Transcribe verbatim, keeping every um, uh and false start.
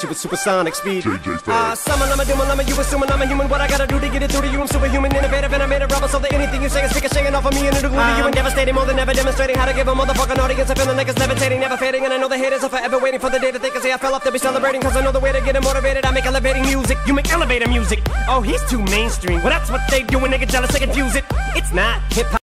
you with supersonic speed. J J Ah, uh, summon, I'm a doom, I'm a you assuming I'm a human. What I gotta do to get it through to you? I'm superhuman, innovative, and I made a rubber so that anything you say is ricocheting off of me and it'll glue to you and devastating more than ever, demonstrating how to give a motherfucking audience a feeling like it's levitating, never fading. And I know the haters are forever waiting for the day that they can say I fell off to be celebrating, cause I know the way to get them motivated. I make elevating music, you make elevator music. Oh, he's too mainstream. Well, that's what they do when they get jealous, they confuse it. It's not hip hop.